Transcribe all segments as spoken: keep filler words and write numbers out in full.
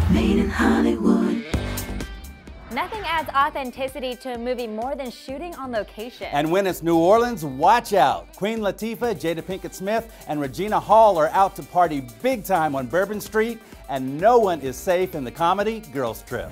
Made in Hollywood. Nothing adds authenticity to a movie more than shooting on location. And when it's New Orleans, watch out. Queen Latifah, Jada Pinkett Smith, and Regina Hall are out to party big time on Bourbon Street, and no one is safe in the comedy Girls Trip.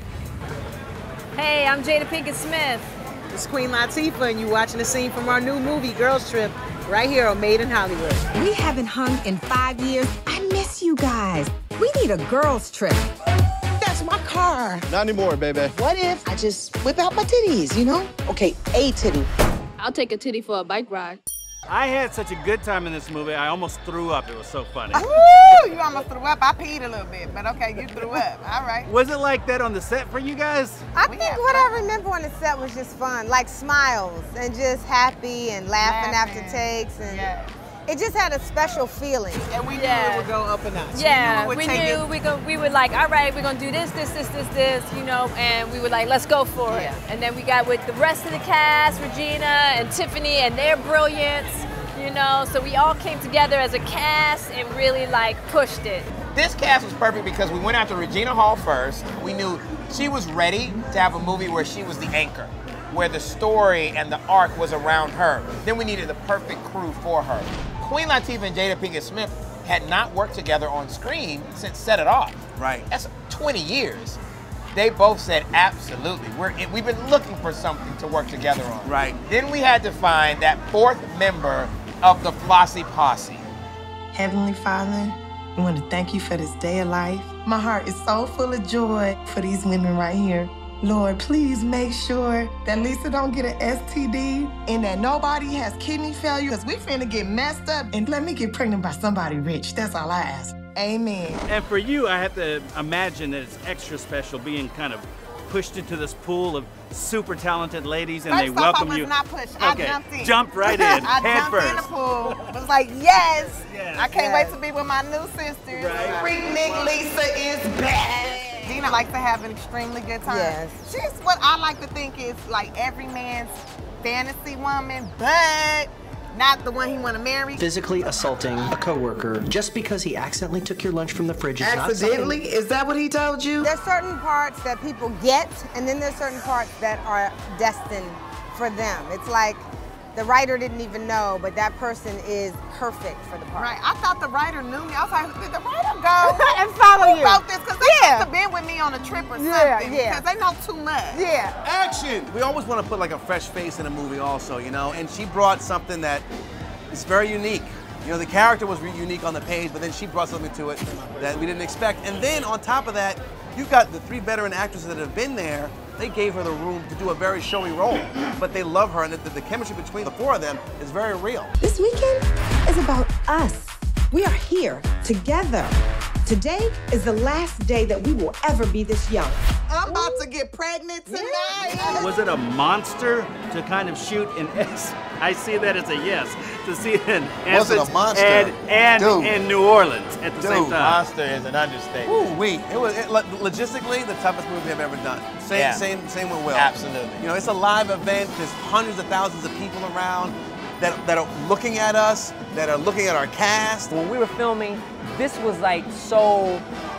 Hey, I'm Jada Pinkett Smith. It's Queen Latifah, and you're watching a scene from our new movie, Girls Trip, right here on Made in Hollywood. We haven't hung in five years. I miss you guys. We need a girls trip. That's my car. Not anymore, baby. What if I just whip out my titties, you know? Okay, a titty. I'll take a titty for a bike ride. I had such a good time in this movie, I almost threw up. It was so funny. Woo! You almost threw up. I peed a little bit, but okay, you threw up. All right. Was it like that on the set for you guys? I We think had what fun. I remember on the set was just fun, like smiles and just happy and laughing, Laughing. after takes, and Yeah. it just had a special feeling. And we knew Yeah. it would go up a notch. Yeah, we we knew it would take knew it. we go. We were like, all right, we're gonna do this, this, this, this, this, you know, and we were like, let's go for it. Yeah. And then we got with the rest of the cast, Regina and Tiffany, and their brilliance, you know. So we all came together as a cast and really like pushed it. This cast was perfect because we went after Regina Hall first. We knew she was ready to have a movie where she was the anchor, where the story and the arc was around her. Then we needed the perfect crew for her. Queen Latifah and Jada Pinkett Smith had not worked together on screen since Set It Off. Right. That's twenty years. They both said, absolutely. We're, we've been looking for something to work together on. Right. Then we had to find that fourth member of the Flossie Posse. Heavenly Father, I want to thank you for this day of life. My heart is so full of joy for these women right here. Lord, please make sure that Lisa don't get an S T D and that nobody has kidney failure, because we finna get messed up, and let me get pregnant by somebody rich. That's all I ask. Amen. And for you, I have to imagine that it's extra special being kind of pushed into this pool of super talented ladies, and First they off, welcome I was you. not pushed. I Okay, jumped in. jumped right in, I head jumped first. in the pool. Was like, yes. Yes. I can't Yes. wait to be with my new sisters. Right. Freaknik Lisa is back. Gina likes to have an extremely good time. Yes. She's what I like to think is like every man's fantasy woman, but not the one he want to marry. Physically assaulting a coworker just because he accidentally took your lunch from the fridge is not Accidentally? Is that what he told you? There's certain parts that people get, and then there's certain parts that are destined for them. It's like the writer didn't even know, but that person is perfect for the part. Right. I thought the writer knew me. I was like, did the writer go And follow Who you. wrote this? Because they Yeah. must have been with me on a trip or something. Yeah, yeah. Because they know too much. Yeah. Action! We always want to put like a fresh face in a movie also, you know? And she brought something that is very unique. You know, the character was really unique on the page, but then she brought something to it that we didn't expect. And then on top of that, you've got the three veteran actresses that have been there. They gave her the room to do a very showy role, but they love her, and the, the chemistry between the four of them is very real. This weekend is about us. We are here together. Today is the last day that we will ever be this young. I'm about to get pregnant tonight. Was it a monster to kind of shoot in S? I see that as a yes. To see it in Was it a Essence monster? and, and Dude. in New Orleans at the Dude, same time. Monster is an understatement. Ooh, wait. It was it, lo- logistically the toughest movie I've ever done. Same, Yeah. same, same with Will. Absolutely. You know, it's a live event. There's hundreds of thousands of people around that that are looking at us, that are looking at our cast. When we were filming, this was like so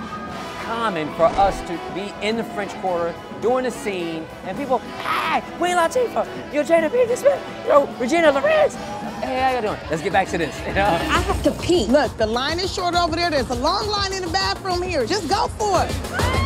common for us to be in the French Quarter doing a scene, and people, hey, Queen Latifah, you're Jada Pinkett Smith, yo, Regina Lorenz. Hey, how you doing? Let's get back to this. You know? I have to pee. Look, the line is short over there. There's a long line in the bathroom here. Just go for it.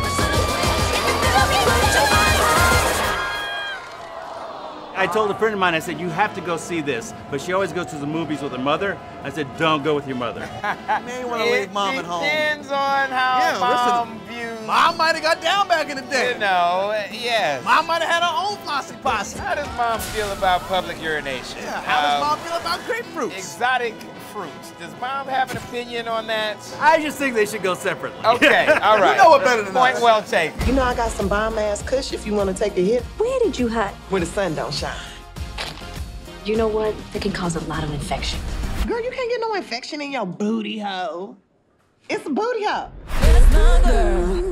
I told a friend of mine, I said, you have to go see this. But she always goes to the movies with her mother. I said, don't go with your mother. You may want to leave mom at home. Depends on how Yeah, mom listen, views. Mom might have got down back in the day. You know, yes. Mom might have had her own Flossie Posse. How does mom feel about public urination? Yeah, how does Um, mom feel about grapefruits? Exotic fruits. Does mom have an opinion on that? I just think they should go separately. Okay, all right. You know it better than Point us. well taken. You know I got some bomb-ass kush if you want to take a hit. Where did you hide? Where the sun don't shine. You know what? It can cause a lot of infection. Girl, you can't get no infection in your booty hole. It's a booty hole. Girl,